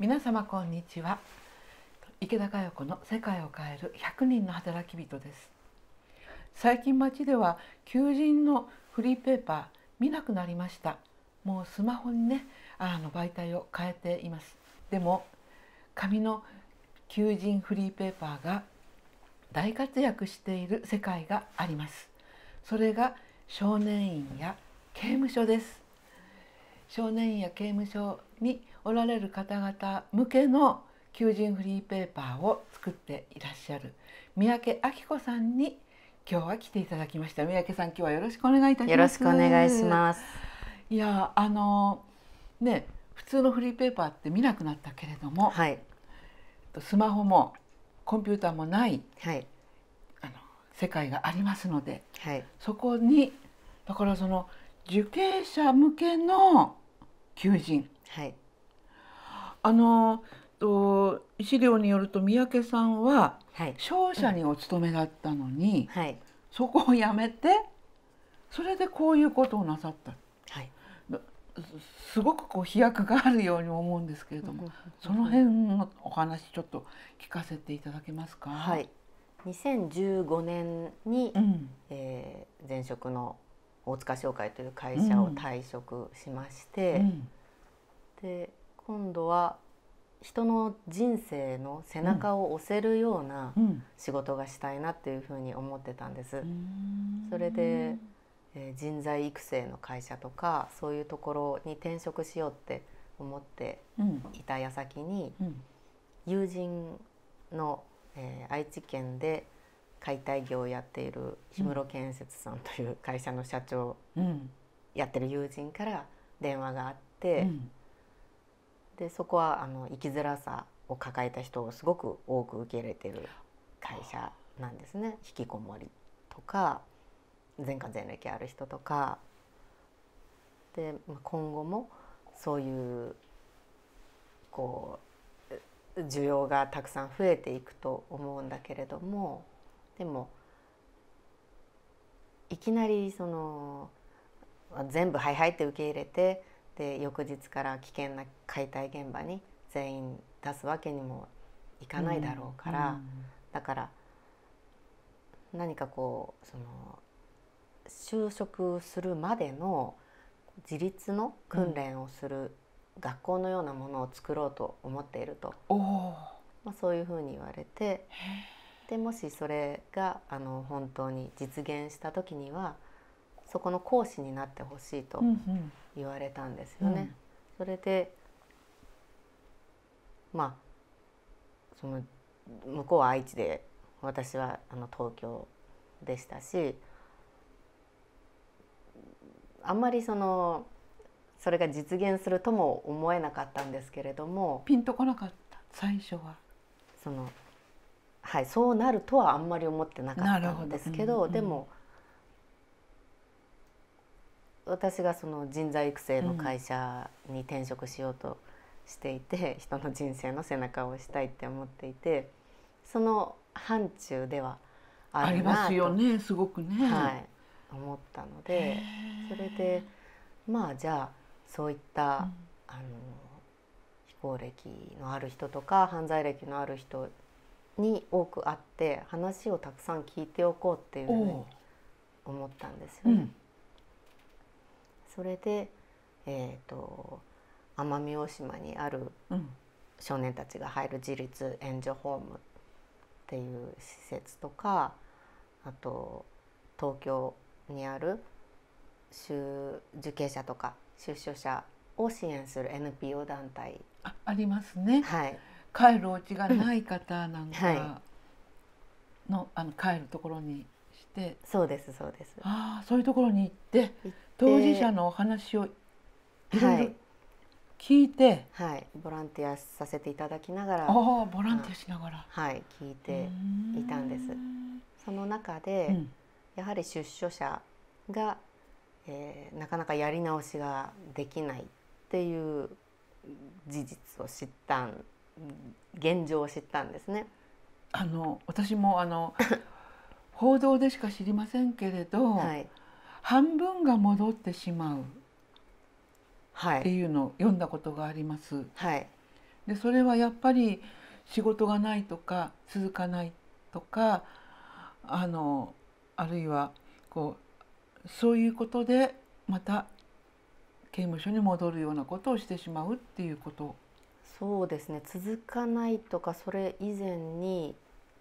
皆様こんにちは。池田佳代子の世界を変える100人の働き人です。最近街では求人のフリーペーパー見なくなりました。もうスマホにね、媒体を変えています。でも紙の求人フリーペーパーが大活躍している世界があります。それが少年院や刑務所です。少年院や刑務所におられる方々向けの求人フリーペーパーを作っていらっしゃる三宅明子さんに今日は来ていただきました。三宅さん、今日はよろしくお願いいたします。 よろしくお願いします。 いや、ね、普通のフリーペーパーって見なくなったけれども、 はい、 スマホもコンピューターもない、 はい、 世界がありますので、 はい、 そこにだからその受刑者向けの求人、 はい、 資料によると三宅さんははい、 商社にお勤めだったのに、 はい、 そこを辞めてそれでこういうことをなさった、 はい、 すごくこう飛躍があるように思うんですけれども、その辺のお話ちょっと聞かせていただけますか。 はい、2015年に、前職の大塚商会という会社を退職しまして、で今度は人の人生の背中を押せるような仕事がしたいなっていうふうに思ってたんです。それで、人材育成の会社とかそういうところに転職しようって思っていた矢先に、友人の、愛知県で解体業をやっている氷室建設さんという会社の社長やってる友人から電話があって、でそこは生きづらさを抱えた人をすごく多く受け入れている会社なんですね。引きこもりとか前科前歴ある人とかで、今後もそういうこう需要がたくさん増えていくと思うんだけれども、でもいきなりその全部はいはいって受け入れて、で翌日から危険な解体現場に全員出すわけにもいかないだろうから、だから何かこうその就職するまでの自立の訓練をする学校のようなものを作ろうと思っていると、そういうふうに言われて、でもしそれが本当に実現した時にはそこの講師になってほしいと言われたんですよね。それでその向こうは愛知で私は東京でしたし、あんまりそれが実現するとも思えなかったんですけれども、 ピンとこなかった最初は。 はい、そうなるとはあんまり思ってなかったんですけど、でも私がその人材育成の会社に転職しようとしていて、人の人生の背中を押したいって思っていて、その範疇ではあるなと、 ありますよね、すごくね、 はい、思ったので、それでじゃあそういった、非行歴のある人とか犯罪歴のある人に多く会って話をたくさん聞いておこうっていうふうに思ったんですよね。それで、奄美大島にある少年たちが入る自立援助ホームっていう施設とか、あと東京にある受刑者とか出所者を支援する NPO 団体ありますね、 はい、 帰るお家がない方なんかの、帰るところにして、 そうですそうです、 そういうところに行って当事者のお話をいろいろ聞いて、 ボランティアさせていただきながら、 ボランティアしながら、 聞いていたんです。その中で、やはり出所者が、なかなかやり直しができないっていう事実を知った現状を知ったんですね。 私も報道でしか知りませんけれど、半分が戻ってしまうっていうのを読んだことがあります。 でそれはやっぱり仕事がないとか続かないとかあるいはそういうことでまた刑務所に戻るようなことをしてしまうっていうこと。 そうですね、続かないとかそれ以前に、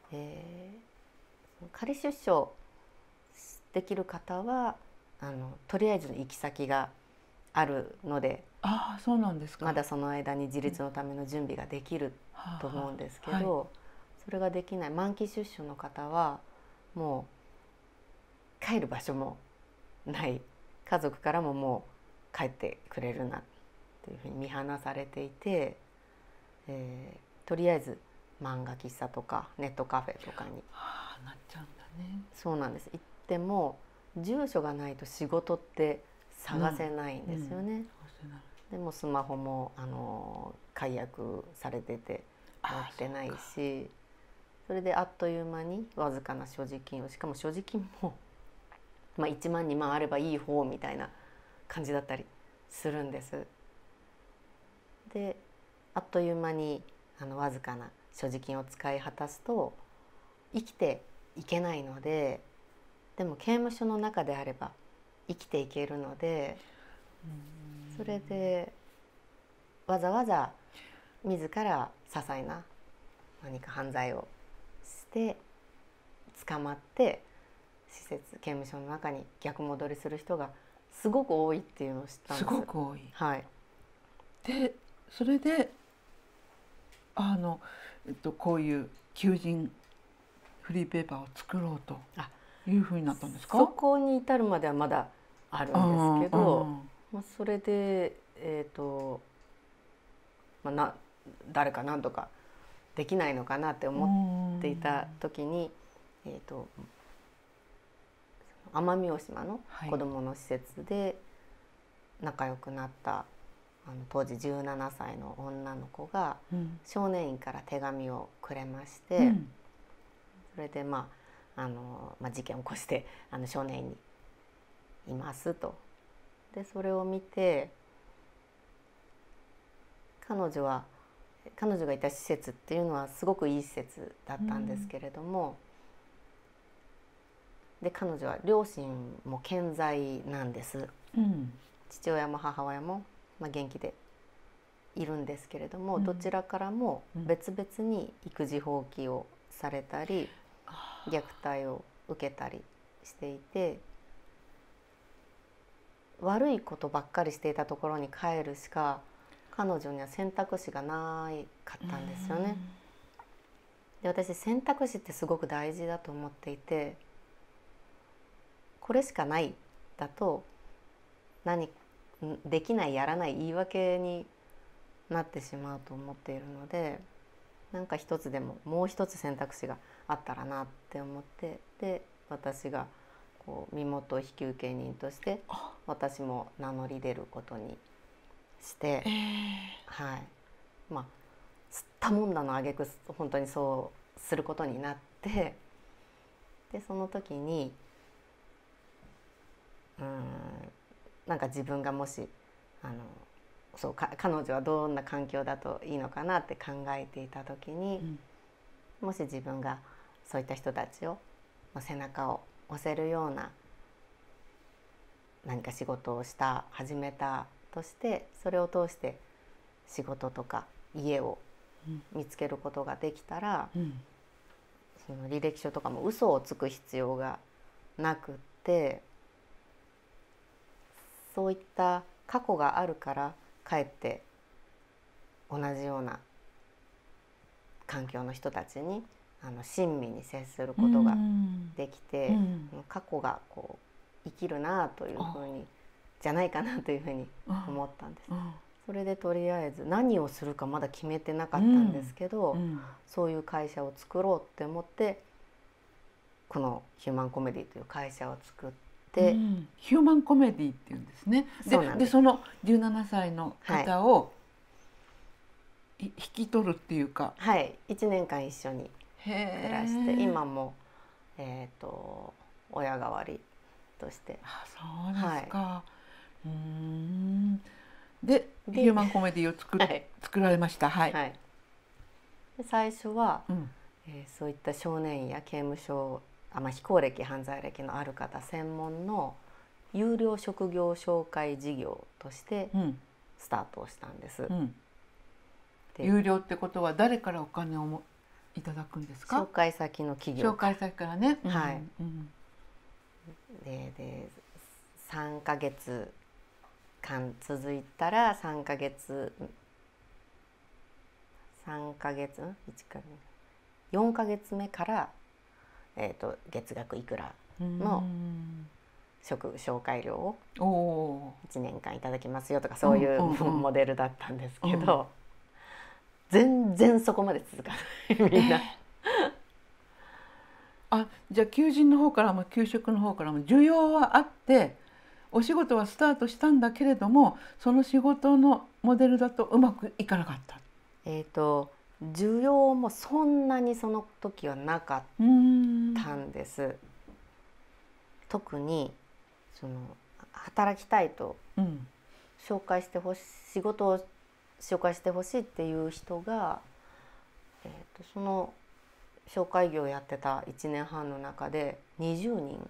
仮出所できる方はとりあえずの行き先があるので、 ああそうなんですか。 まだその間に自立のための準備ができると思うんですけど、それができない満期出所の方はもう帰る場所もない、家族からももう帰ってくれるなというふうに見放されていて、とりあえず漫画喫茶とかネットカフェとかになっちゃうんだね。 そうなんです。行っても住所がないと仕事って探せないんですよね。でもスマホも解約されてて持ってないし、それであっという間にわずかな所持金を、しかも所持金も、1万2万あればいい方みたいな感じだったりするんです。であっという間にわずかな所持金を使い果たすと生きていけないので、でも刑務所の中であれば生きていけるので、それでわざわざ自ら些細な何か犯罪をして捕まって刑務所の中に逆戻りする人がすごく多いっていうのを知ったんです。 すごく多い。 はい。 でそれでこういう求人フリーペーパーを作ろうというふうになったんですか？ そこに至るまではまだあるんですけど、それで誰か何とかできないのかなって思っていた時に、奄美大島の子どもの施設で仲良くなった当時17歳の女の子が少年院から手紙をくれまして、それで事件を起こして少年院にいますと。でそれを見て彼女がいた施設っていうのはすごくいい施設だったんですけれども、で彼女は両親も健在なんです、父親も母親も、元気でいるんですけれども、どちらからも別々に育児放棄をされたり、虐待を受けたりしていて、悪いことばっかりしていたところに帰るしか彼女には選択肢がなかったんですよね。で私選択肢ってすごく大事だと思っていて、これしかないだとできないやらない言い訳になってしまうと思っているので、なんか一つでももう一つ選択肢があったらなって思って、で私が身元引受人として私も名乗り出ることにして、吸ったもんだの挙句本当にそうすることになって、でその時になんか自分がもし彼女はどんな環境だといいのかなって考えていた時に、もし自分がそういった人たちを背中を押せるような何か仕事を始めたとして、それを通して仕事とか家を見つけることができたら、その履歴書とかも嘘をつく必要がなくって、そういった過去があるからかえって同じような環境の人たちに親身に接することができて、過去が生きるなというふうにじゃないかなというふうに思ったんです。それでとりあえず何をするかまだ決めてなかったんですけど、そういう会社を作ろうって思ってこのヒューマンコメディという会社を作って、 ヒューマンコメディっていうんですね。でその17歳の方を引き取るっていうか、 1年間一緒に暮らして、今も親代わりとして。 そうですか。 でヒューマンコメディを作られました。はい。 はい、で最初は、 うんそういった少年院や刑務所、非行歴犯罪歴のある方専門の有料職業紹介事業としてスタートをしたんです。 有料ってことは誰からお金をいただくんですか？ 紹介先の企業紹介先からね。 はい。で3ヶ月間続いたら3ヶ月1か4ヶ月目から、月額いくらの紹介料を1年間いただきますよとか、そういうモデルだったんですけど、全然そこまで続かないみんな。 じゃあ求人の方からも給食の方からも需要はあってお仕事はスタートしたんだけれども、その仕事のモデルだとうまくいかなかった。 需要もそんなにその時はなかったんです。特にその働きたいと仕事を紹介してほしいっていう人が、その紹介業をやってた1年半の中で20人。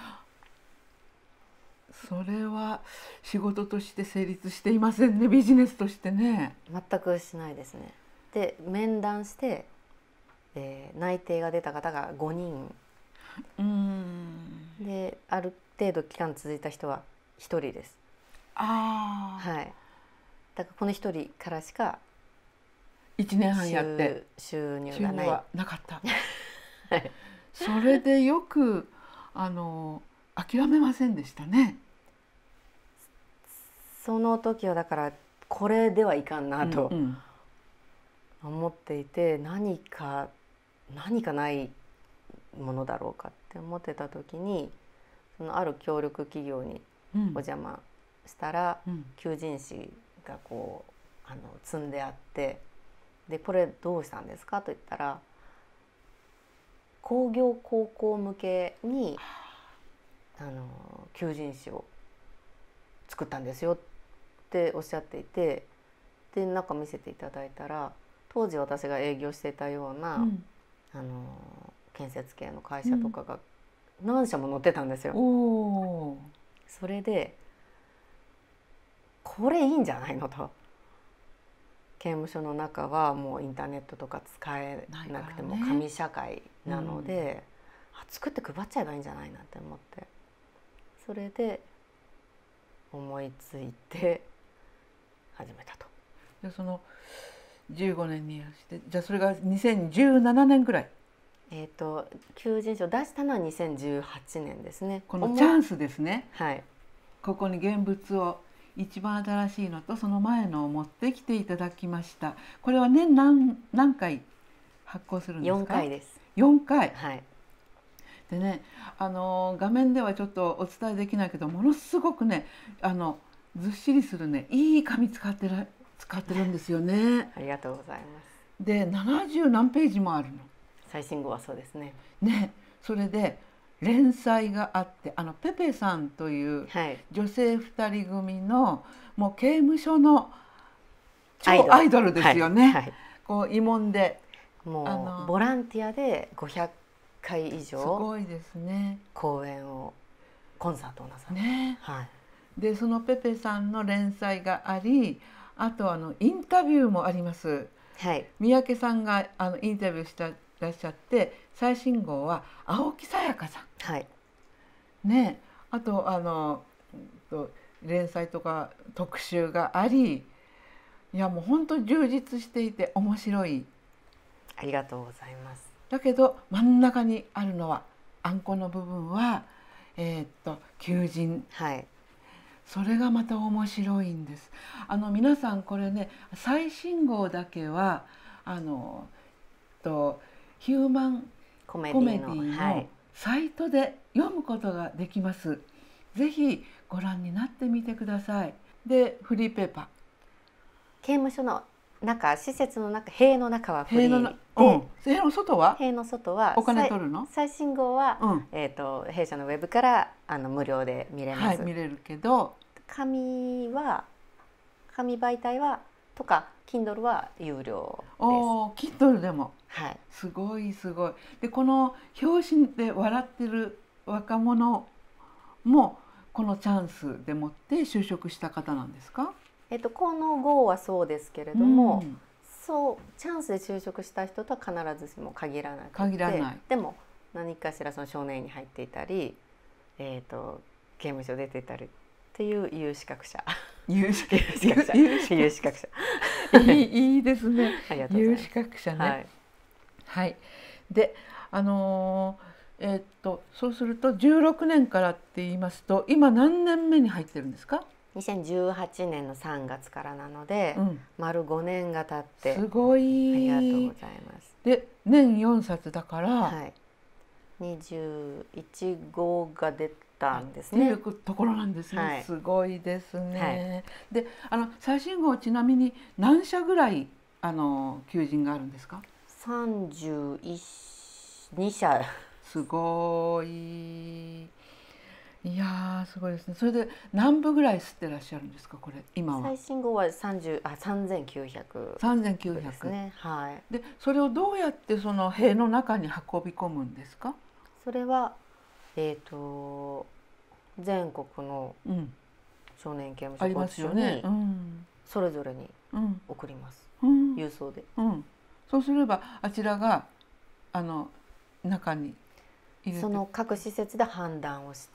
それは仕事として成立していませんね、ビジネスとしてね。 全くしないですね。で面談して、内定が出た方が5人で、ある程度期間続いた人は1人です。はい。だからこの1人からしか 1年半やって収入がない。 はなかった。はい、それでよく諦めませんでしたね。 その時はだからこれではいかんなと思っていて、何かないものだろうかって思ってた時に、そのある協力企業にお邪魔したら、求人誌がこう積んであって、でこれどうしたんですかと言ったら、工業高校向けに求人誌を作ったんですよっておっしゃっていて、で中見せていただいたら、当時私が営業していたような、建設系の会社とかが何社も載ってたんですよ。それでこれいいんじゃないのと。刑務所の中はもうインターネットとか使えなくても紙社会なので、作って配っちゃえばいいんじゃないなって思って、それで思いついて始めたと。 でその15年にして、じゃあそれが2017年ぐらい。 求人誌を出したのは2018年ですね。 このチャンスですね。 はい。 ここに現物を一番新しいのとその前のを持ってきていただきました。これは年何回発行するんですか？ 4 回です。 4回。 はい。 でね、画面ではちょっとお伝えできないけど、ものすごくね、ずっしりするね、いい紙使ってるんですよね。 ありがとうございます。 で、70何ページもあるの。 最新号はそうですね。 ね、それで連載があって、ペペさんという女性2人組のもう刑務所の超アイドルですよね。こう慰問でもうボランティアで500回以上すごいですね、 公演をコンサートをなさるね。でそのペペさんの連載があり、あとインタビューもあります。三宅さんがインタビューしてらっしゃって、最新号は青木さやかさん、ね、あと連載とか特集があり、いやもう本当に充実していて面白い。 ありがとうございます。 だけど真ん中にあるのは、あんこの部分は求人、それがまた面白いんです。皆さんこれね、最新号だけはヒューマンコメディのサイトで読むことができます。ぜひご覧になってみてください。でフリーペーパー、 刑務所の中、施設の中、塀の中はフリーで、 塀の外はお金取るの？ 最新号は、弊社のウェブから無料で見れます。 見れるけど、 紙は紙媒体はとか Kindle は有料です。 おー、Kindle でも。 はい。 すごいすごい。でこの表紙で笑ってる若者もこのチャンスでもって就職した方なんですか？ この号はそうですけれども、そうチャンスで就職した人とは必ずしも限らなくて、 限らない。 でも何かしらその少年院に入っていたり、刑務所出てたりっていう有資格者。有資格者。 いいですね。有資格者ね。はい。はい。で、そうすると16年からって言いますと、今何年目に入ってるんですか ？2018年の3月からなので、丸5年が経って。 すごい。 ありがとうございます。 で、年4冊だから、 はい、21号が出たんですね。 っていうところなんですね。すごいですね。で、最新号ちなみに何社ぐらい求人があるんですか ？32社。 すごい。いやすごいですね。それで何部ぐらい吸ってらっしゃるんですかこれ今は？ 最新号は3900。 3900 ですね。はい。 でそれをどうやってその塀の中に運び込むんですか？ それは全国の少年刑務所拘置所にそれぞれに送ります。郵送で。 そうすればあちらが中にその各施設で判断をして、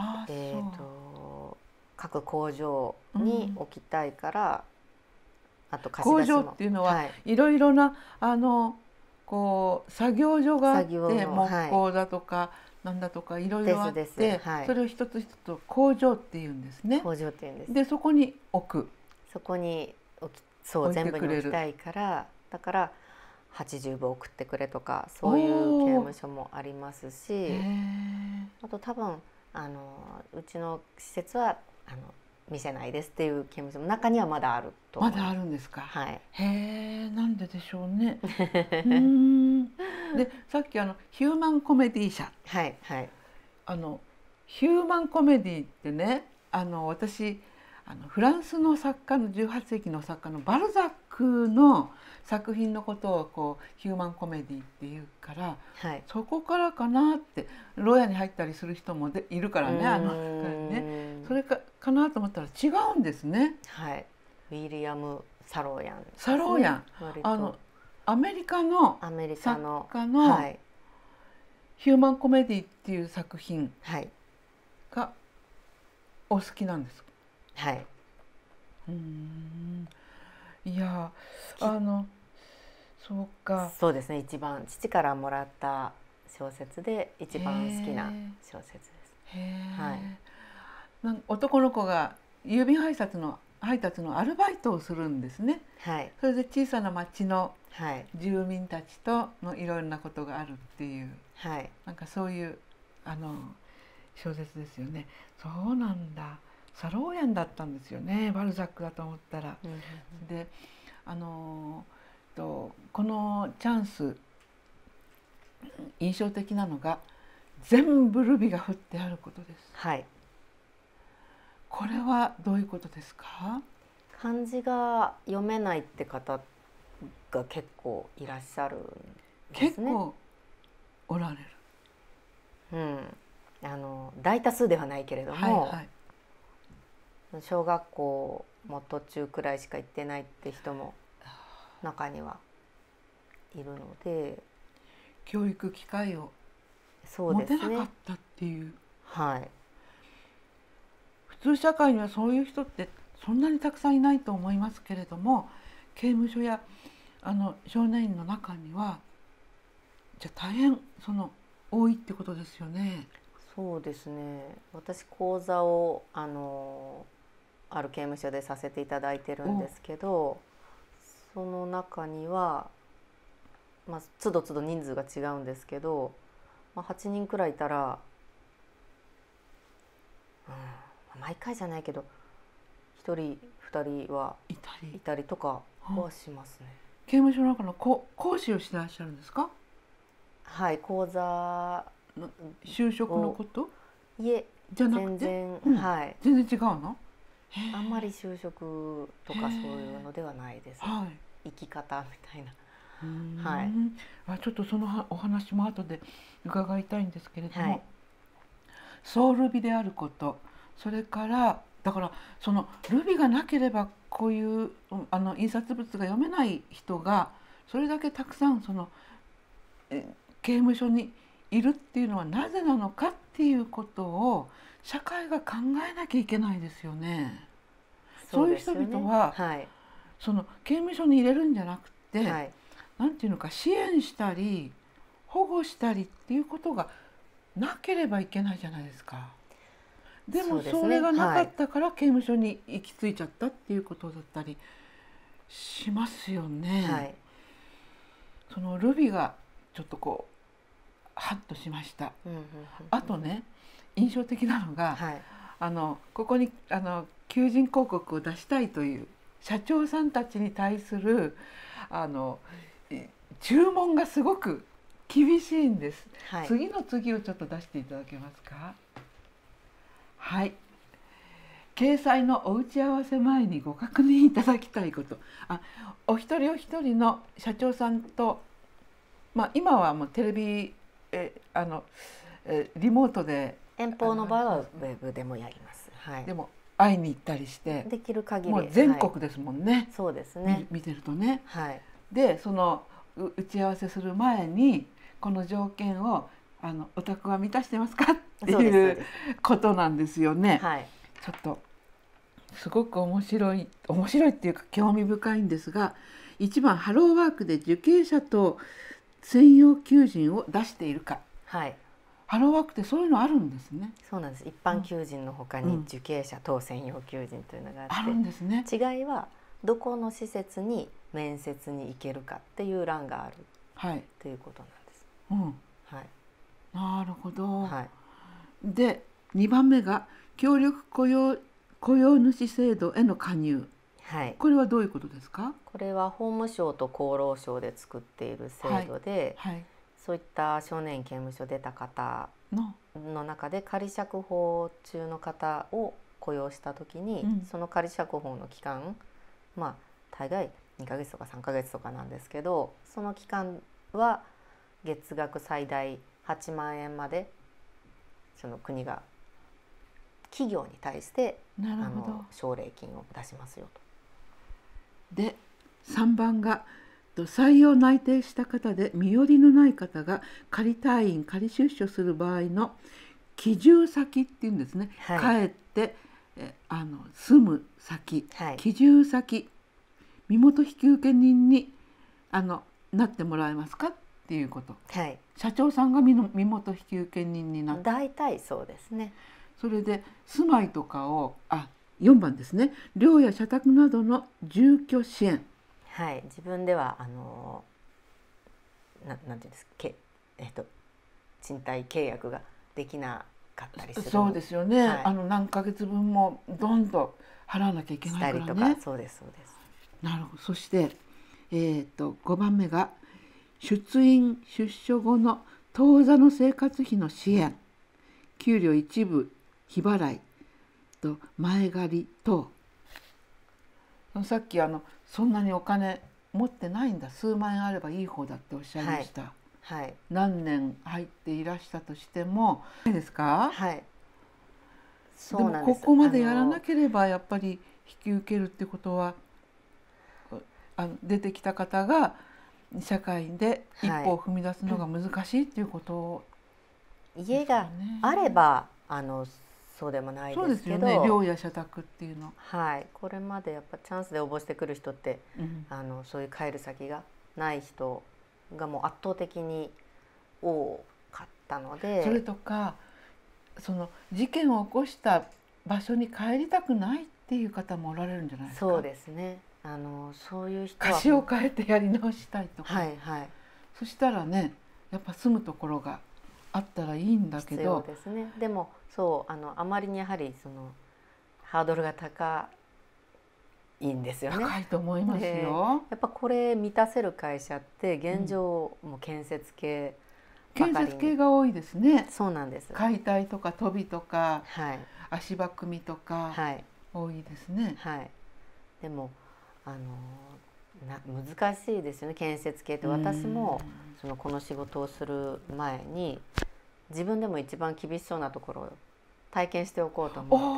各工場に置きたいから、あと貸し出しも。 工場っていうのはいろいろなこう作業所があって、木工だとかなんだとかいろいろあって、それを一つ一つ工場っていうんですね。 工場っていうんです。 でそこに置く。 そこにそう全部に置きたいから、だから80部送ってくれとかそういう刑務所もありますし、あと多分うちの施設は見せないですっていう刑務所も中にはまだあると思います。 まだあるんですか？ はい。 へえ、なんででしょうね。でさっきヒューマンコメディ社。 はいはい。 ヒューマンコメディってね、私フランスの作家の18世紀の作家のバルザックの作品のことをこうヒューマンコメディっていうから、そこからかなって、牢屋に入ったりする人もいるからね、それかなと思ったら違うんですね。 はい。ウィリアム・サローヤン、 サローヤン、アメリカの作家のヒューマンコメディっていう作品がお好きなんですか？ はい。 いやそうか。 そうですね。一番父からもらった小説で一番好きな小説です。 はい。男の子が郵便配達のアルバイトをするんですね。 はい。 それで小さな町の住民たちとのいろいろなことがあるっていう、 はい、 なんかそういう小説ですよね。そうなんだ。サローヤンだったんですよね。バルザックだと思ったら。でこのチャンス印象的なのが全部ルビが振ってあることです。 はい。 これはどういうことですか？ 漢字が読めないって方が結構いらっしゃるんですね。 結構おられる。 大多数ではないけれども、小学校も途中くらいしか行ってないって人も中にはいるので、 教育機会を持てなかったっていう。 はい。 普通社会にはそういう人ってそんなにたくさんいないと思いますけれども、刑務所や少年院の中にはじゃあ大変多いってことですよね。 そうですね。私講座をある刑務所でさせていただいてるんですけど、その中にはつどつど人数が違うんですけど、8人くらいいたら、毎回じゃないけど1人2人はいたりとかはしますね。 刑務所の中の講師をしてらっしゃるんですか？ はい。講座就職のこと？ いえ、 じゃなくて、 全然、はい。 全然違うの？ あんまり就職とかそういうのではないです。 はい、 生き方みたいな。 はい、ちょっとそのお話も後で伺いたいんですけれども、はい、ソウル美であること、それからだからそのルビがなければこういう印刷物が読めない人がそれだけたくさんその刑務所にいるっていうのはなぜなのかっていうことを社会が考えなきゃいけないですよね。そういう人々は、はい、その刑務所に入れるんじゃなくて、はい、なんていうのか支援したり保護したりっていうことがなければいけないじゃないですか。でもそれがなかったから刑務所に行き着いちゃったっていうことだったりしますよね。はい、そのルビがちょっとこうハッとしました。あとね、印象的なのが、はい、ここに求人広告を出したいという社長さんたちに対する注文がすごく厳しいんです。はい、次の次をちょっと出していただけますか。はい。掲載のお打ち合わせ前にご確認いただきたいこと。お一人お一人の社長さんと、今はもうテレビリモートで遠方の場合はウェブでもやります。はい、 でも会いに行ったりしてできる限りもう全国ですもんね。はい、 そうですね。 見てるとね。 はい、 でその打ち合わせする前にこの条件をお宅は満たしてますかっていうことなんですよね。はい、ちょっとすごく面白いっていうか興味深いんですが、1番ハローワークで受刑者と専用求人を出しているか。はい、ハローワークってそういうのあるんですね。 そうなんです。一般求人のほかに受刑者等専用求人というのがあって、 あるんですね。 違いはどこの施設に面接に行けるかっていう欄がある、はい、ということなんです。 はい、なるほど。はい、で2番目が協力雇用主制度への加入。はい、これはどういうことですか？ これは法務省と厚労省で作っている制度で、はいはい、そういった少年刑務所出た方の中で仮釈放中の方を雇用した時に、その仮釈放の期間、大概2ヶ月とか3ヶ月とかなんですけど、その期間は月額最大8万円までその国が企業に対して奨励金を出しますよと。 で3番が採用内定した方で身寄りのない方が仮退院仮出所する場合の帰住先っていうんですね。はい、帰って住む先、はい、帰住先身元引受人になってもらえますかっていうこと。はい、社長さんが身元引受人になって。 大体そうですね。 それで住まいとかを4番ですね。寮や社宅などの住居支援。 はい、自分ではなんていうんですか、賃貸契約ができなかったりする。 そうですよね。はい、何ヶ月分もどんどん払わなきゃいけないからね。 したりとか、そうですそうです。 なるほど。そして、5番目が出院出所後の当座の生活費の支援、給料一部日払いと前借り等。さっきそんなにお金持ってないんだ、数万円あればいい方だっておっしゃいました。はいはい、何年入っていらしたとしてもいいですか？はい。そうなんです。でもここまでやらなければやっぱり引き受けるってことは出てきた方が社会で一歩を踏み出すのが難しいっていうことですよね。家があればそうでもないですけど。そうですよね。 寮や社宅っていうの。 はい。これまでやっぱチャンスで応募してくる人って、そういう帰る先がない人がもう圧倒的に多かったので。 それとかその事件を起こした場所に帰りたくないっていう方もおられるんじゃないですか。 そうですね。そういう人は貸しを変えてやり直したいとか。 はいはい。 そしたらね、やっぱ住むところがあったらいいんだけど。 必要ですね。でもそうあまりにやはりハードルが高いんですよね。 高いと思いますよ。 やっぱこれ満たせる会社って現状、もう建設系ばかりに。 建設系が多いですね。 そうなんです。 解体とか飛びとか、はい、足場組みとか、 はい、 多いですね。 はい、でも難しいですよね、建設系って。私もこの仕事をする前に自分でも一番厳しそうなところを体験しておこうと思って、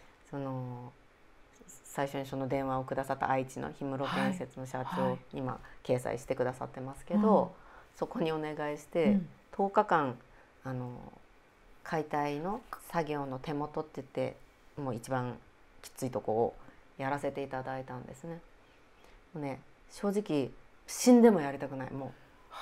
最初にその電話をくださった愛知の氷室建設の社長、今掲載してくださってますけど、そこにお願いして、10日間解体の作業の手元って言ってもう一番きついとこをやらせていただいたんですね。もうね、正直死んでもやりたくない、も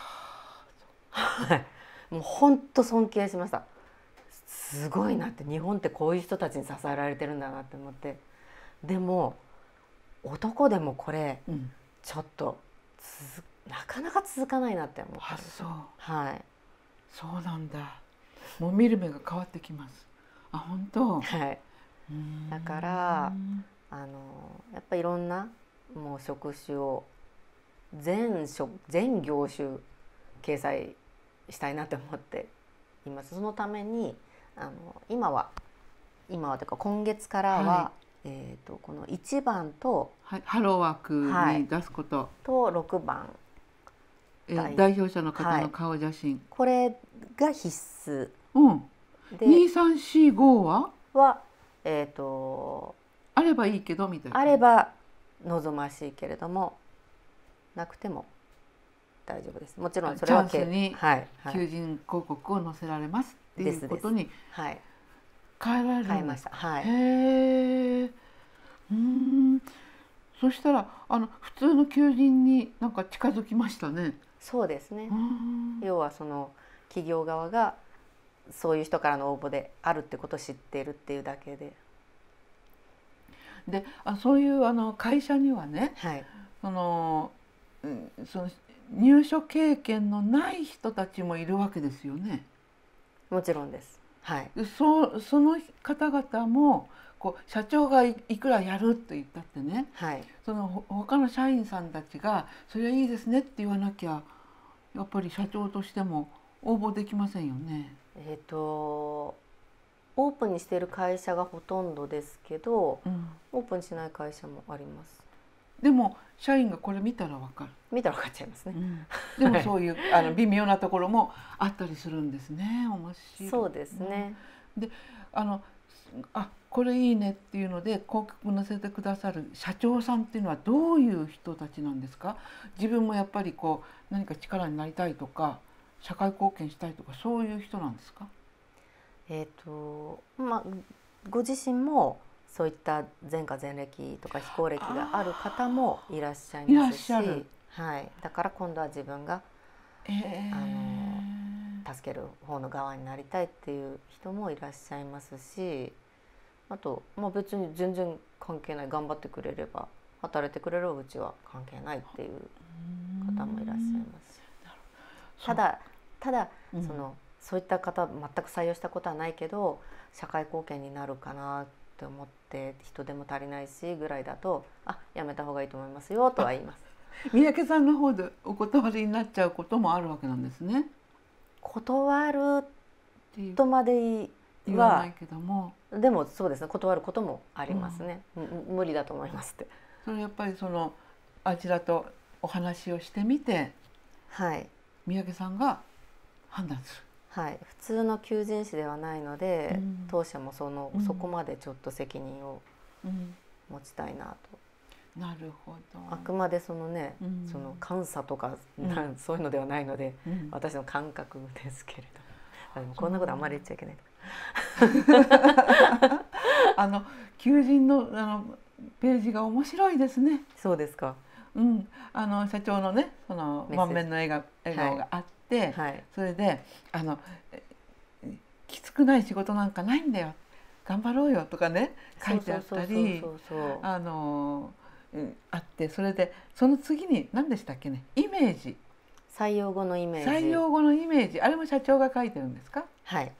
うもう本当尊敬しました。すごいなって、日本ってこういう人たちに支えられてるんだなって思って。でも男でもこれ、ちょっとなかなか続かないなって思ったんです。はい、 そうなんだ。もう見る目が変わってきます。あ、本当。 はい。だからやっぱりいろんなもう職種を全業種掲載したいなと思っています。そのために今はというか今月からは、この1番と、 ハローワークに出すこと、 と6番、 代表者の方の顔写真、 これが必須。 で2345はあればいいけどみたいな。 あれば望ましいけれども、なくても大丈夫です。もちろんそれはチャンスに求人広告を載せられますっていうことに変えられるんですか。 はい。 へえ。そしたら普通の求人になんか近づきましたね。 そうですね。要は企業側がそういう人からの応募であるってことを知っているっていうだけで。 で、そういう会社にはね、その入所経験のない人たちもいるわけですよね。 もちろんです。はい。 その方々も社長がいくらやると言ったってね、その他の社員さんたちがそれはいいですねって言わなきゃやっぱり社長としても応募できませんよね。 オープンにしている会社がほとんどですけど、オープンしない会社もあります。 でも社員がこれ見たら分かる。 見たら分かっちゃいますね。 でもそういう微妙なところもあったりするんですね。面白い。 そうですね。 でこれいいねっていうので広告載せてくださる社長さんっていうのはどういう人たちなんですか。自分もやっぱり何か力になりたいとか社会貢献したいとかそういう人なんですか。 ご自身もそういった前科前歴とか非行歴がある方もいらっしゃいますし、だから今度は自分が、助ける方の側になりたいっていう人もいらっしゃいますし、あと、別に全然関係ない、頑張ってくれれば働いてくれればうちは関係ないっていう方もいらっしゃいますし、ただそういった方全く採用したことはないけど社会貢献になるかなって思って人手も足りないしぐらいだとやめた方がいいと思いますよとは言います。 三宅さんの方でお断りになっちゃうこともあるわけなんですね。 断るとまで言わないけども、 でもそうですね、断ることもありますね。無理だと思いますって。 それやっぱりあちらとお話をしてみて、三宅さんが判断する。 普通の求人誌ではないので、当社もそこまでちょっと責任を持ちたいなと。 なるほど。 あくまで監査とか、そういうのではないので、私の感覚ですけれど、こんなことあんまり言っちゃいけない。 求人のページが面白いですね。 そうですか。 社長のね満面の笑顔があって、それできつくない仕事なんかないんだよ、頑張ろうよとかね書いてあったりあって、それでその次に何でしたっけね、イメージ、 採用後のイメージ、 採用後のイメージ、あれも社長が書いてるんですか。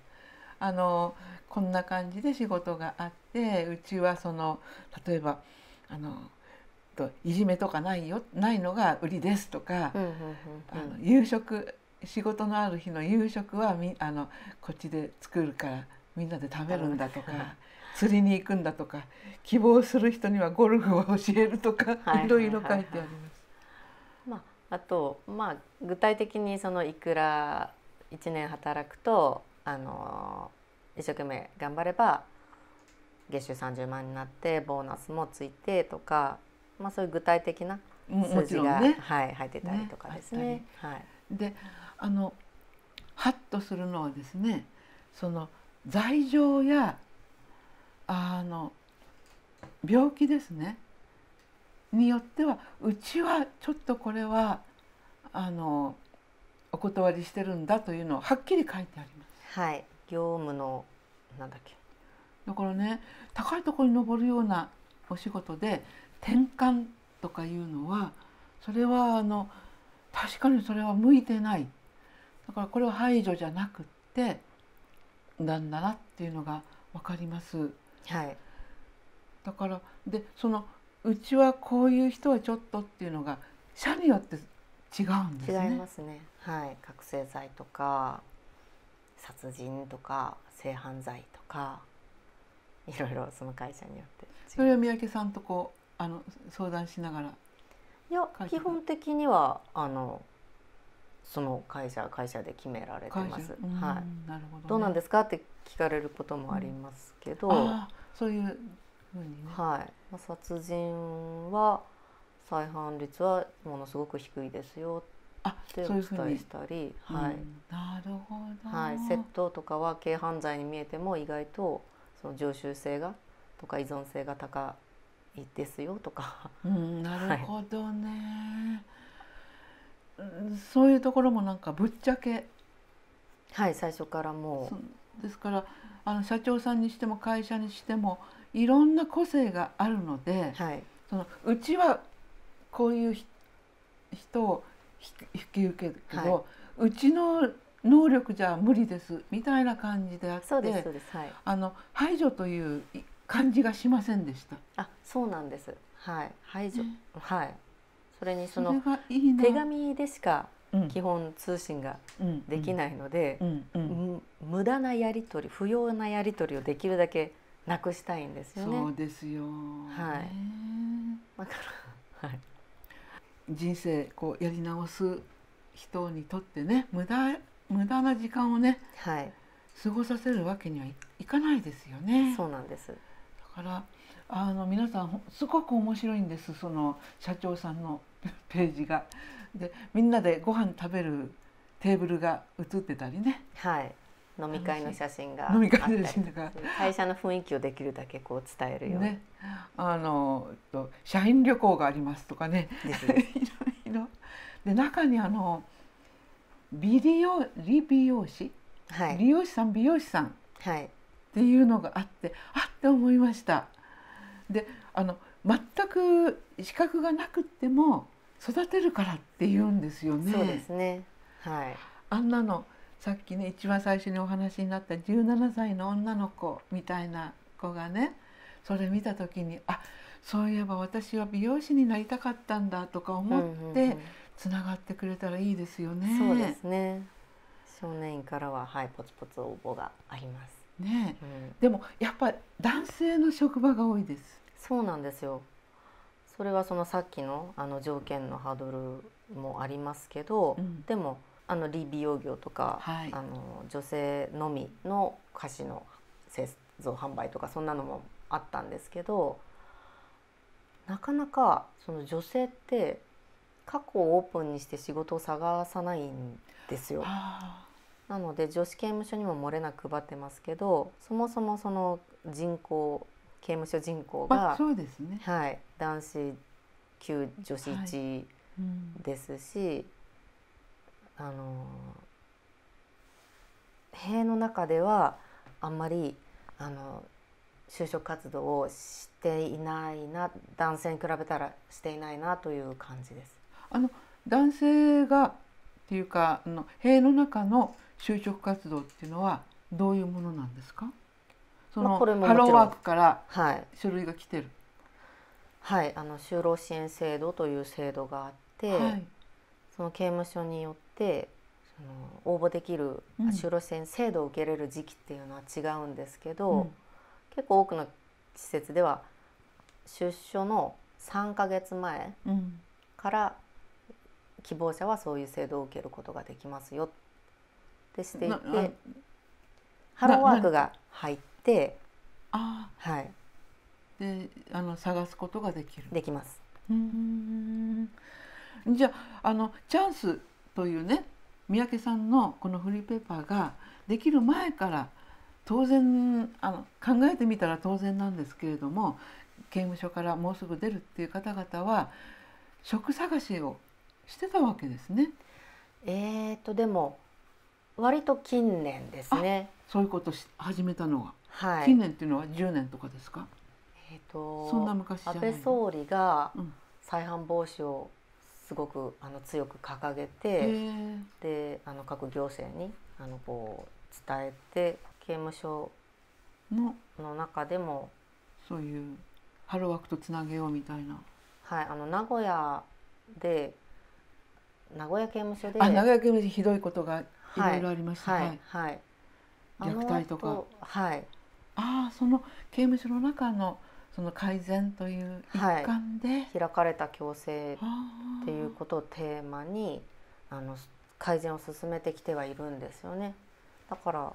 こんな感じで仕事があって、うちは例えばいじめとかないのが売りですとか、夕食、仕事のある日の夕食はこっちで作るからみんなで食べるんだとか、 釣りに行くんだとか、希望する人にはゴルフを教えるとか、いろいろ書いてあります。 あと、具体的にそのいくら1年働くと一生懸命頑張れば月収30万になってボーナスもついてとか、そういう具体的な数字が、 ね、 入ってたりとかですね。 でハッとするのはですね、その罪状や病気ですねによっては、うちはちょっとこれはお断りしてるんだというのをはっきり書いてあります。 はい、業務のなんだっけ、 だからね、高いところに登るようなお仕事で転換とかいうのは、それは確かにそれは向いてない。だからこれは排除じゃなくってなんだなっていうのが分かります。 はい、 だからでうちはこういう人はちょっとっていうのが社によって違うんですね。 違いますね。はい、覚醒剤とか殺人とか性犯罪とかいろいろその会社によって。 それは三宅さんと相談しながら。 いや、基本的にはその会社で決められてます。はい。なるほどね。どうなんですかって聞かれることもありますけど、 そういうふうにね。 はい。殺人は再犯率はものすごく低いですよってお伝えしたり、はい。 なるほど。 はい。窃盗とかは軽犯罪に見えても意外とその常習性がとか依存性が高いですよとか。 なるほどね。そういうところもなんかぶっちゃけ、 はい、最初からもうですから社長さんにしても会社にしてもいろんな個性があるので、 はい、 うちはこういう人を引き受けるけど、うちの能力じゃ無理ですみたいな感じであって、 そうですそうです、はい、 排除という感じがしませんでした。 そうなんです。はい、排除、はい。それにそれがいいな。 手紙でしか基本通信ができないので、無駄なやり取り、不要なやり取りをできるだけなくしたいんですよね。 そうですよ。 はい。だから、はい。 人生やり直す人にとってね、無駄な時間をね、 はい、 過ごさせるわけにはいかないですよね。 そうなんです。 だから皆さんすごく面白いんです、その社長さんのページが。でみんなでご飯食べるテーブルが写ってたりね。 はい。飲み会の写真が飲み会の写真とか、 会社の雰囲気をできるだけ伝えるように、ね、 社員旅行がありますとかね、いろいろで、中に理容師、はい、理容師さん美容師さんっていうのがあって思いました。で全く資格がなくっても育てるからって言うんですよね。 そうですね、はい。 あんなのさっきね、一番最初にお話になった17歳の女の子みたいな子がね、それ見た時にそういえば私は美容師になりたかったんだとか思ってつながってくれたらいいですよね。 そうですね。少年院からは、はい、ポツポツ応募がありますね。でもやっぱり男性の職場が多いです。 そうなんですよ。それはそのさっきの条件のハードルもありますけど、でも理美容業とか、はい、女性のみの菓子の製造販売とかそんなのもあったんですけど、なかなかその女性って過去をオープンにして仕事を探さないんですよ。なので女子刑務所にも漏れなく配ってますけど、そもそもその刑務所人口が、 そうですね、 はい、男子9女子1ですし、塀の中ではあんまり就職活動をしていないな、男性に比べたらしていないなという感じです。 男性がっていうか塀の中の就職活動っていうのはどういうものなんですか？これもハローワークから書類が来てる。 はい、就労支援制度という制度があって、はい、その刑務所によって応募できる就労支援制度を受けれる時期っていうのは違うんですけど、 結構多くの施設では出所の3ヶ月前から希望者はそういう制度を受けることができますよってしていて、ハローワークが入って、 はい、で探すことができる。 できます。 じゃあチャンスというね、三宅さんのこのフリーペーパーができる前から当然考えてみたら当然なんですけれども、刑務所からもうすぐ出るっていう方々は職探しをしてたわけですね。 でも割と近年ですね。 そういうこと始めたのは、 はい、 近年っていうのは10年とかですか？そんな昔じゃないの？ 安倍総理が再犯防止をすごく強く掲げて、で各行政にこう伝えて、刑務所の中でもそういうハローワークとつなげようみたいな。 はい、名古屋刑務所で、 名古屋刑務所ひどいことがいろいろありました。 はいはい、 虐待とか。 はい、 その刑務所の中のその改善という一環で、 開かれた共生っていうことをテーマに改善を進めてきてはいるんですよね。だから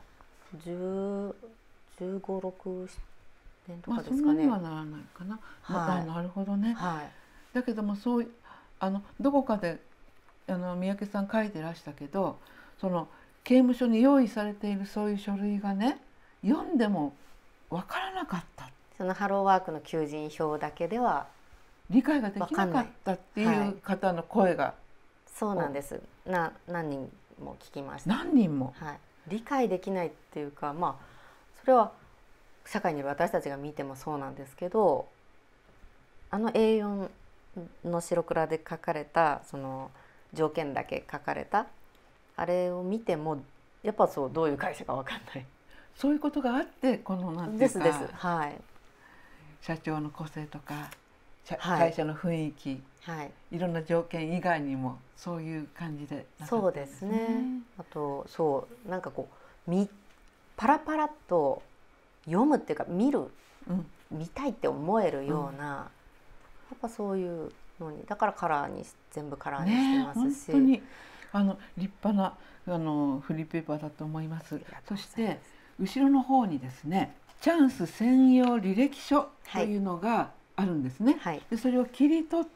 15、16年とかですかね。 そんなにはならないかな。なるほどね。だけどもそうどこかで三宅さん書いてらしたけど、その刑務所に用意されているそういう書類がね、読んでも分からなかった。 そのハローワークの求人票だけでは理解ができなかったっていう方の声が、 そうなんです。何人も聞きました。 何人も、 理解できないっていうか、それは社会にいる私たちが見てもそうなんですけど、A4 の白黒で書かれたその条件だけ書かれたあれを見てもやっぱどういう会社か分かんない。 そういうことがあって、このなんていうか、 です、はい、 社長の個性とか会社の雰囲気、いろんな条件以外にもそういう感じでなさってるんですね。そうですね。 あとなんかこうパラパラっと読むっていうか見たいって思えるような、やっぱそういうのに、だから全部カラーにしてますし、 本当に立派なフリーペーパーだと思います。そして後ろの方にですね、チャンス専用履歴書というのがあるんですね。でそれを切り取って、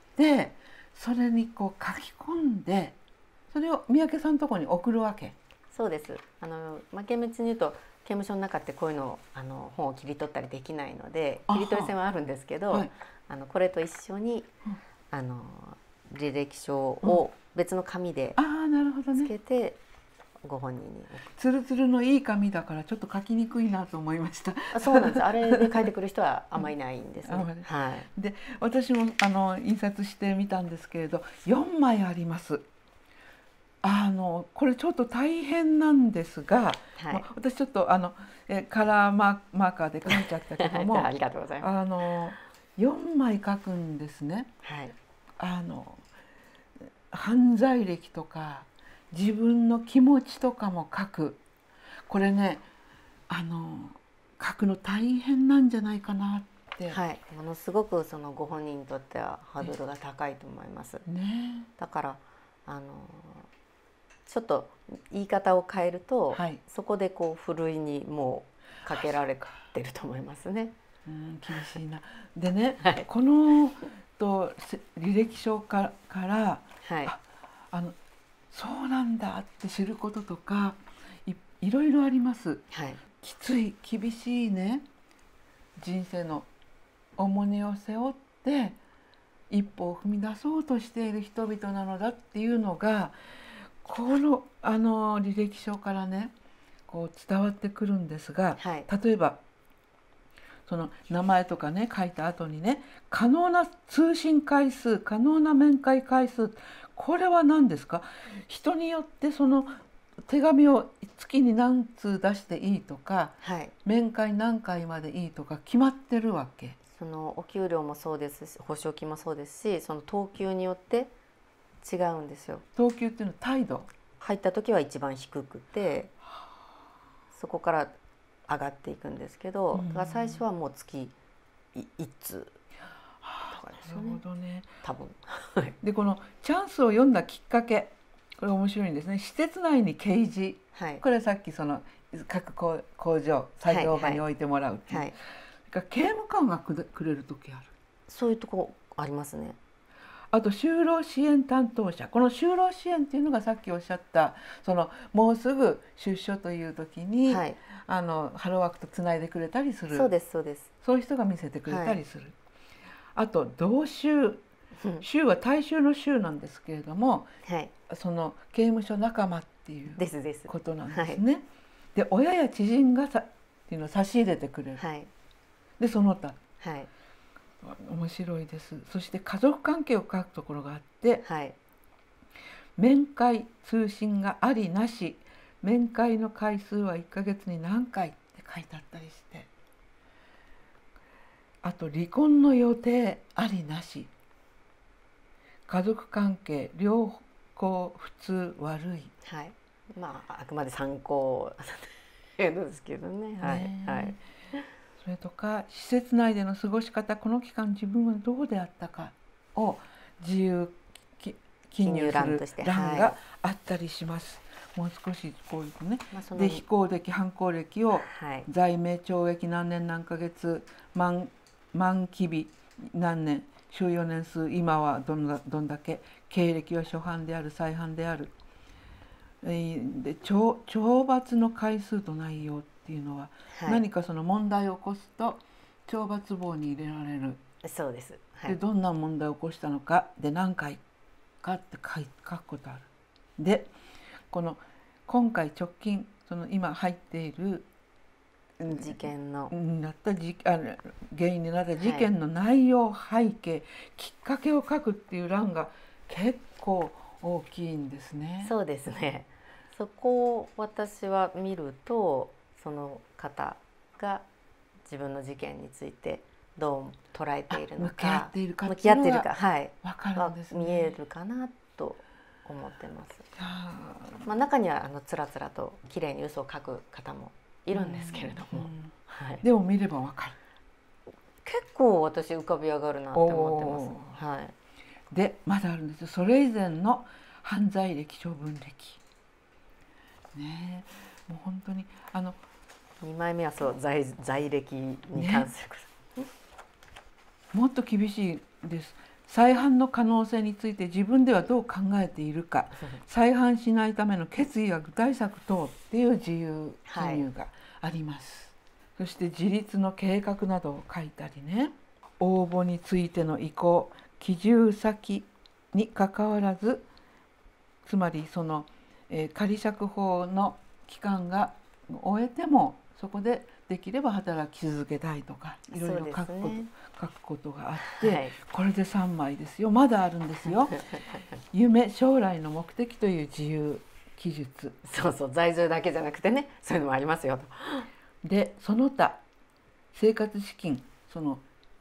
それにこう書き込んで、それを三宅さんのところに送るわけ。 そうです。厳密に言うと刑務所の中ってこういうの本を切り取ったりできないので、切り取り線はあるんですけど、これと一緒に履歴書を別の紙でつけてご本人に。 ツルツルのいい紙だからちょっと書きにくいなと思いました。 そうなんです。あれで書いてくる人はあんまりいないんですね。 で私も印刷してみたんですけれど、4枚あります。これちょっと大変なんですが、私ちょっとカラーマーカーで書いちゃったけどもありがとうございます。 4枚書くんですね。犯罪歴とか自分の気持ちとかも書く。これね書くの大変なんじゃないかなって。 ものすごくご本人にとってはハードルが高いと思います。だからちょっと言い方を変えると、そこでふるいにもうかけられてると思いますね。 厳しいな。でね、この履歴書からそうなんだって知ることとかいろいろあります。きつい厳しいね、人生の重荷を背負って一歩を踏み出そうとしている人々なのだっていうのが、この履歴書からねこう伝わってくるんですが、例えばその名前とかね書いた後にね、可能な通信回数、可能な面会回数、これは何ですか？人によってその手紙を月に何通出していいとか、面会何回までいいとか決まってるわけ。 そのお給料もそうですし、保証金もそうですし、その等級によって違うんですよ。 等級っていうのは態度。 入った時は一番低くて、そこから上がっていくんですけど、だから最初はもう月1通とかですよね。 なるほどね。 多分でこのチャンスを読んだきっかけ、これ面白いんですね。施設内に掲示、これはさっきその各工場作業場に置いてもらうっていう、刑務官がくれる時ある。 そういうとこありますね。 あと就労支援担当者、この就労支援っていうのがさっきおっしゃったそのもうすぐ出所という時に、ハローワークとつないでくれたりする。 そうですそうです。 そういう人が見せてくれたりする。あと同州、州は大衆の州なんですけれども、その刑務所仲間っていうことなんですね。で親や知人がっていうのを差し入れてくれる。でその他、面白いです。そして家族関係を書くところがあって、面会通信がありなし、面会の回数は1ヶ月に何回って書いてあったりして、あと離婚の予定ありなし、家族関係良好普通悪い、 まああくまで参考ですけどね。 それとか施設内での過ごし方、この期間自分はどうであったかを自由記入する欄があったりします。もう少しこういうね、で非行歴犯行歴を罪名懲役何年何ヶ月、満期日何年、収容年数今はどんだけ、経歴は初犯である再犯である、で懲罰の回数と内容っていうのは、何かその問題を起こすと懲罰房に入れられる。 そうです。 でどんな問題を起こしたのかで何回かって書くことある。でこの今回直近その今入っている事件の原因になった事件の内容、背景、きっかけを書くっていう欄が結構大きいんですね。 そうですね。そこを私は見ると、その方が自分の事件についてどう捉えているのか、 向き合っているか、 分かるんですね。見えるかなと思ってます。まあ中にはつらつらと綺麗に嘘を書く方もいるんですけれども、 でも見ればわかる。 結構私浮かび上がるなって思ってます。 でまだあるんですよ。それ以前の犯罪歴、処分歴。ねえ、もう本当に 2枚目はそう在歴に関すること、 もっと厳しいです。再犯の可能性について自分ではどう考えているか、再犯しないための決意や具体策等っていう自由記入があります。そして自立の計画などを書いたりね、応募についての意向、帰住先にかかわらず、つまりその、仮釈放の期間が終えてもそこでできれば働き続けたいとか、いろいろ書くことがあって、これで3枚ですよ。まだあるんですよ。夢、将来の目的という自由記述。 そうそう、在住だけじゃなくてね、そういうのもありますよと。 でその他生活資金、その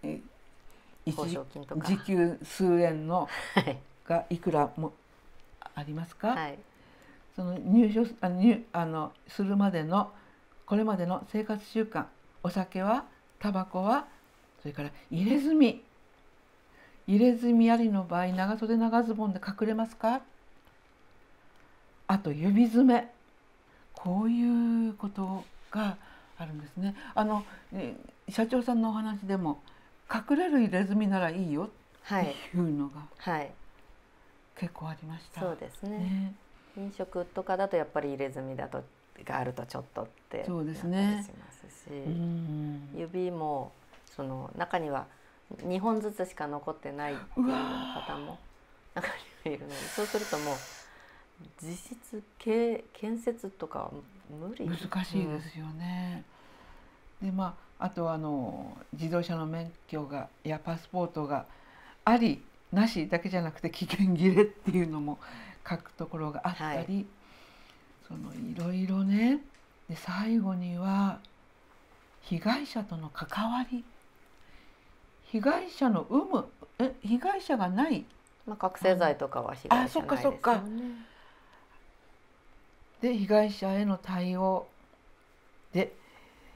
時給数円のがいくらもありますか、その入所するまでのこれまでの生活習慣、お酒は、タバコは、それから入れ墨ありの場合長袖長ズボンで隠れますか、あと指詰め、こういうことがあるんですね。社長さんのお話でも隠れる入れ墨ならいいよっていうのが結構ありました。 そうですね。飲食とかだとやっぱり入れ墨があるとちょっとってそうですね、しますし、指もその中には2本ずつしか残ってないっていう方も中にはいるので、そうするともう実質建設とかは無理、 難しいですよね。であと自動車の免許やパスポートがありなしだけじゃなくて期限切れっていうのも書くところがあったり、そのいろいろね。で最後には被害者との関わり、被害者の被害者がない、 覚醒剤とかは被害者ないですよね。 で被害者への対応で、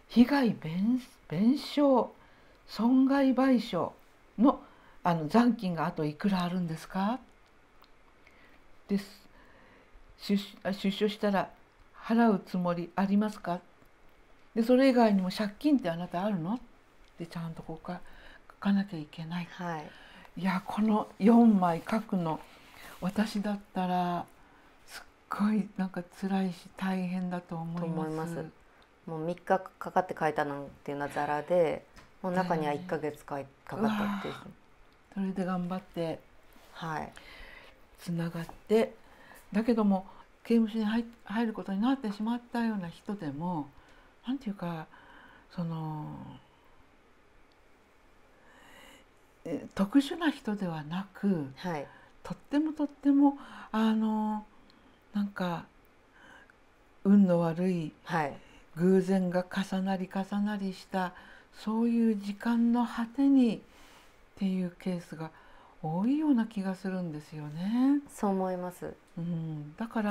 被害弁償損害賠償の残金があといくらあるんですかです。出所したら払うつもりありますか。でそれ以外にも借金ってあなたあるのってちゃんとここから書かなきゃいけない。 はい、 いやこの4枚書くの私だったらすっごいなんか辛いし大変だと思います。 もう3日かかって書いたなんていうのはザラで、もう中には1ヶ月かかったっていう、 それで頑張ってはい、 つながって、だけども刑務所に入ることになってしまったような人でもなんていうかその特殊な人ではなく、 はい、 とってもなんか運の悪い偶然が重なりしたそういう時間の果てにっていうケースが多いような気がするんですよね。 そう思います、 だから、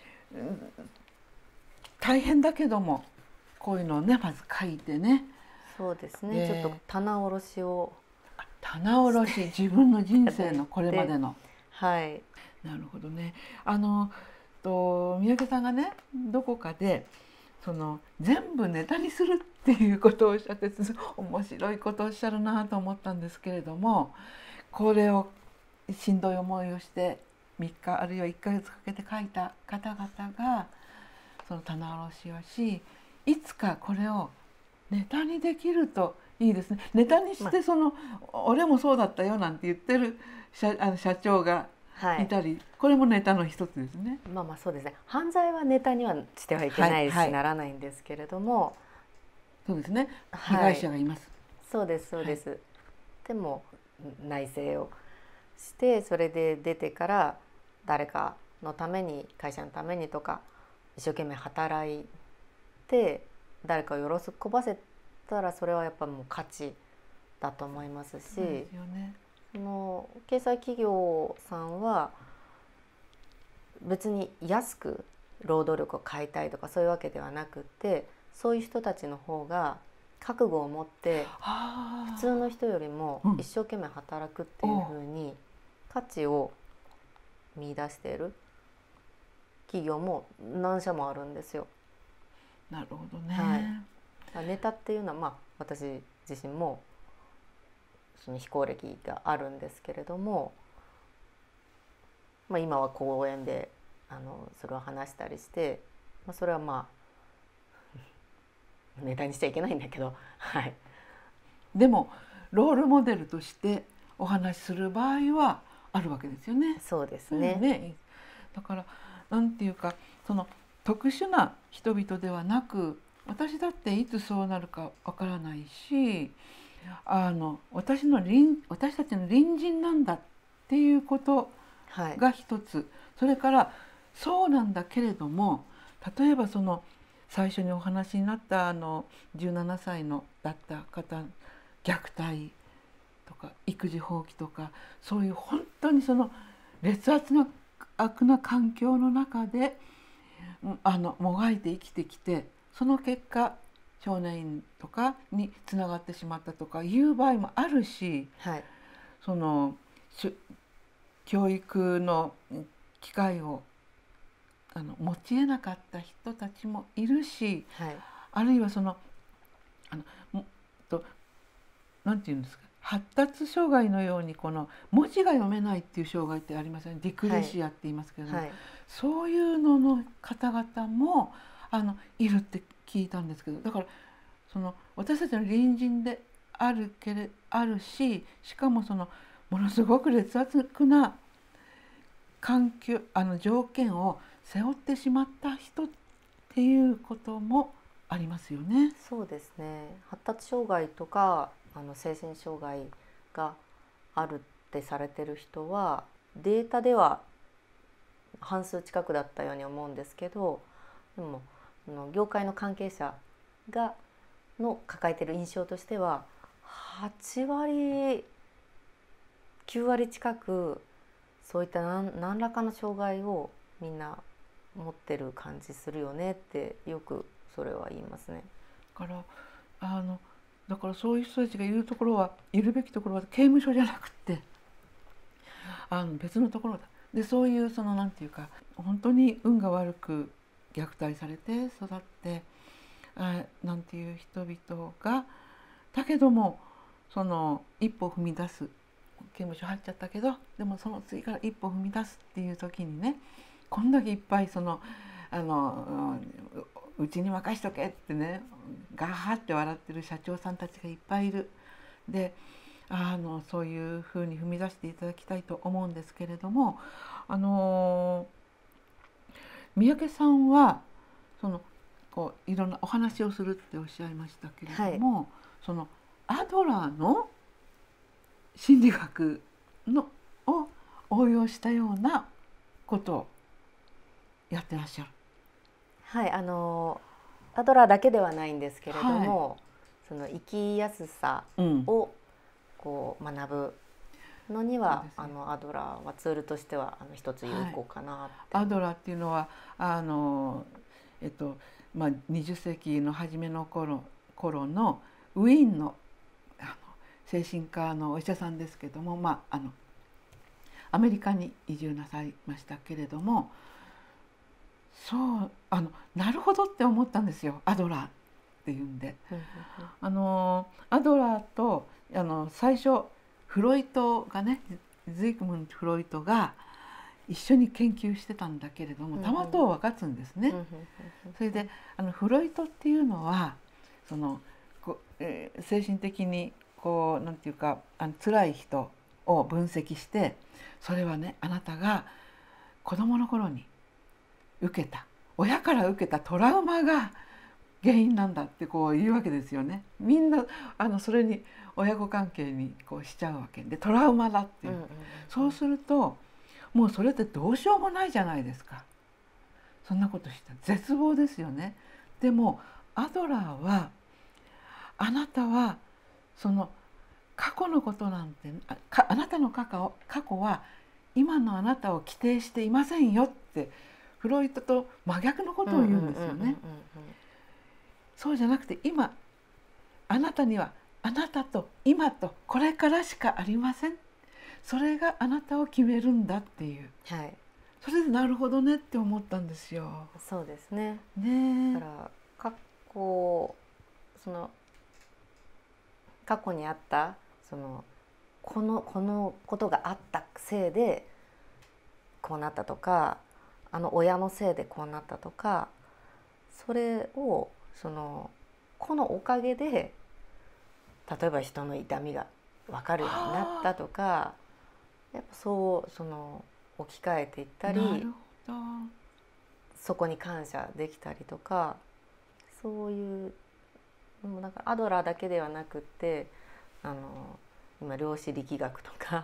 大変だけどもこういうのをねまず書いてね。 そうですね、ちょっと棚卸しを自分の人生のこれまでのはい、 なるほどね。三宅さんがねどこかでその全部ネタにするっていうことをおっしゃって面白いことをおっしゃるなと思ったんですけれども、これをしんどい思いをして3日あるいは1ヶ月かけて書いた方々がその棚卸しをし、いつかこれをネタにできるといいですね。ネタにして俺もそうだったよなんて言ってる社長がいたり、これもネタの一つですね。 まあそうですね。犯罪はネタにはしてはいけないし、ならないんですけれども、 そうですね。被害者がいます。 そうですそうです。でも内省をしてそれで出てから誰かのために会社のためにとか一生懸命働いて誰かを喜ばせたらそれはやっぱもう価値だと思いますし、その掲載企業さんは別に安く労働力を買いたいとかそういうわけではなくて、そういう人たちの方が覚悟を持って普通の人よりも一生懸命働くっていうふうに価値を見出している企業も何社もあるんですよ。 なるほどね。 ネタっていうのは私自身もその非行歴があるんですけれども、今は講演でそれを話したりして、それはネタにしちゃいけないんだけど、はい、 でもロールモデルとしてお話しする場合はあるわけですよね。 そうですね。 だからなんていうかその特殊な人々ではなく、私だっていつそうなるかわからないし、私たちの隣人なんだっていうことが一つ、それからそうなんだけれども、例えばその最初にお話になった17歳だった方、虐待とか育児放棄とかそういう本当にその劣悪な環境の中でもがいて生きてきて、その結果少年院とかにつながってしまったとかいう場合もあるし、その教育の機会を持ち得なかった人たちもいるし、あるいはそのなんていうんですか、発達障害のようにこの文字が読めないっていう障害ってありますよね。ディクレシアって言いますけど、そういうのの方々もいるって聞いたんですけど、だからその私たちの隣人であるし、しかもそのものすごく劣悪な環境条件を背負ってしまった人っていうこともありますよね。 そうですね。発達障害とか精神障害があるってされてる人はデータでは半数近くだったように思うんですけど、でも業界の関係者の抱えてる印象としては8割9割近くそういった何らかの障害をみんな持ってる感じするよねってよくそれは言いますね。 からだからそういう人たちがいるところはいるべきところは刑務所じゃなくって別のところだ。でそういうなんていうか本当に運が悪く虐待されて育ってなんていう人々がだけども一歩踏み出す、刑務所入っちゃったけどでもその次から一歩踏み出すっていう時にね、こんだけいっぱいうちに任しとけってねガハって笑ってる社長さんたちがいっぱいいる。でそういうふうに踏み出していただきたいと思うんですけれども、三宅さんはいろんなお話をするっておっしゃいましたけれども、アドラーの心理学を応用したようなことをやってらっしゃる。 はい、アドラーだけではないんですけれども、その生きやすさをこう学ぶのには、アドラーはツールとしては一つ有効かなって。 アドラーっていうのは20世紀の初めの頃のウィーンの精神科のお医者さんですけども、アメリカに移住なさいましたけれども、そうなるほどって思ったんですよ、アドラーっていうんで。アドラーと最初フロイトがね、ズイグムント・フロイトが一緒に研究してたんだけれども、たまとう分かつんですね。それでフロイトっていうのは精神的になんていうか辛い人を分析して、それはねあなたが子供の頃に親から受けたトラウマが原因なんだって言うわけですよね。みんなそれに親子関係にしちゃうわけで、トラウマだっていう。そうするともうそれってどうしようもないじゃないですか。そんなことしたら絶望ですよね。でもアドラーはあなたは過去のことなんてあなたの過去は今のあなたを規定していませんよってフロイトと真逆のことを言うんですよね。そうじゃなくて今あなたにはあなたと今とこれからしかありません。それがあなたを決めるんだっていう、それでなるほどねって思ったんですよ。 そうですね。 ねだから過去にあったこのことがあったせいでこうなったとか、親のせいでこうなったとか、それをこのおかげで例えば人の痛みが分かるようになったとか、やっぱ置き換えていったり、そこに感謝できたりとか、そういうなんかアドラーだけではなくって今量子力学とか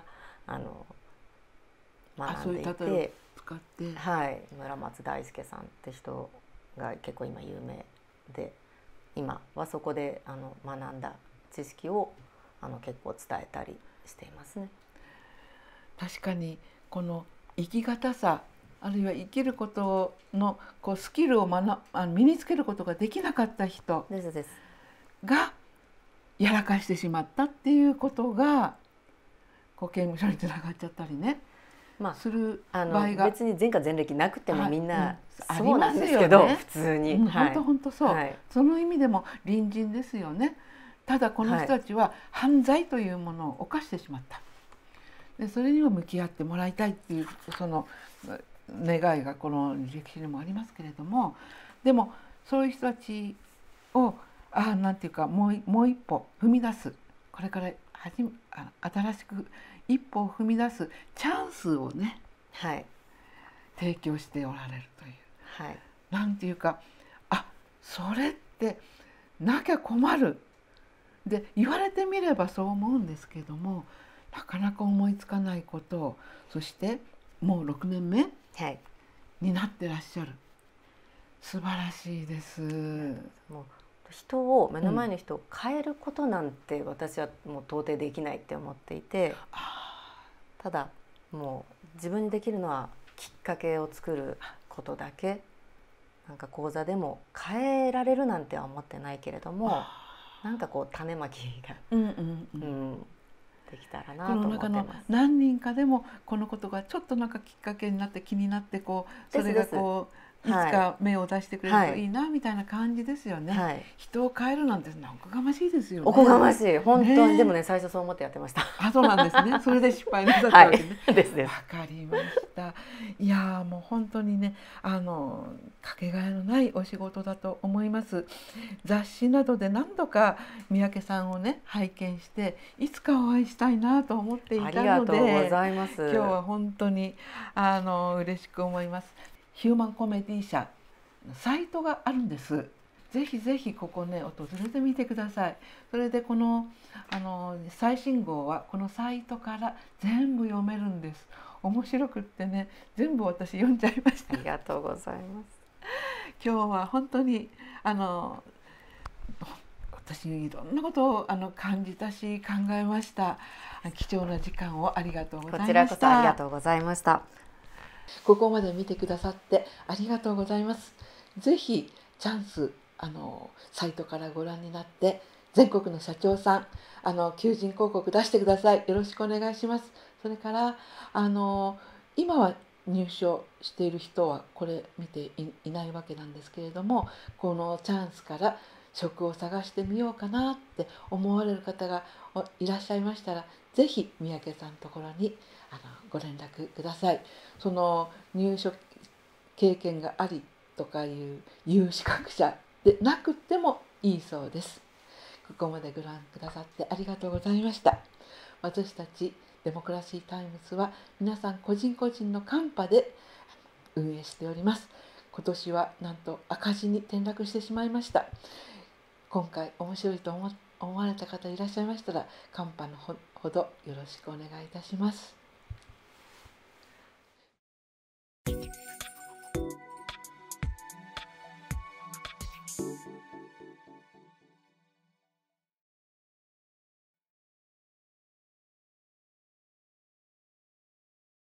学んでいて、村松大輔さんって人が結構今有名で、今はそこで学んだ知識を結構伝えたりしていますね。 確かにこの生き方さ、あるいは生きることのスキルを身につけることができなかった人がやらかしてしまったっていうことが刑務所につながっちゃったりね、する場合が別に前科前歴なくてもみんなそうなんですけど、普通に本当そう、その意味でも隣人ですよね。ただこの人たちは犯罪というものを犯してしまった。でそれには向き合ってもらいたいっていう願いがこの歴史にもありますけれども、でもそういう人たちをなんていうかもう一歩踏み出す、これから新しく一歩を踏み出すチャンスをね、提供しておられるという、なんていうかそれってなきゃ困るで言われてみればそう思うんですけども、なかなか思いつかないことを、そしてもう6年目になってらっしゃる。素晴らしいです。 もう人を目の前の人を変えることなんて私はもう到底できないって思っていて、ただもう自分にできるのはきっかけを作ることだけなんか講座でも変えられるなんては思ってないけれども、なんかこう種まきが、できたらなと思ってます。 この中の何人かでもこのことがちょっとなんかきっかけになって気になってこうそれがこういつか芽を出してくれるといいなみたいな感じですよね。はい、人を変えるなんておこがましいですよね。 おこがましい本当に、ね、でもね最初そう思ってやってました。 あ、そうなんですね。それで失敗なさったわけね。 はい、ですです。 わかりました。いやもう本当にねかけがえのないお仕事だと思います。雑誌などで何度か三宅さんをね拝見していつかお会いしたいなと思っていたので、 ありがとうございます。 今日は本当に嬉しく思います。ヒューマンコメディ社サイトがあるんです。ぜひぜひここね訪れてみてください。それでこの最新号はこのサイトから全部読めるんです。面白くってね全部私読んじゃいました。 ありがとうございます。 今日は本当に私いろんなことを感じたし考えました。貴重な時間をありがとうございました。 こちらこそありがとうございました。 ここまで見てくださってありがとうございます。ぜひチャンスサイトからご覧になって全国の社長さん求人広告出してください。よろしくお願いします。それから今は入賞している人はこれ見て いないわけなんですけれども、このチャンスから職を探してみようかなって思われる方がいらっしゃいましたら、ぜひ三宅さんのところにご連絡ください。その入所経験がありとかいう有資格者でなくてもいいそうです。ここまでご覧くださってありがとうございました。私たちデモクラシータイムズは皆さん個人個人のカンパで運営しております。今年はなんと赤字に転落してしまいました。今回面白いと思われた方いらっしゃいましたらカンパのほどよろしくお願いいたします。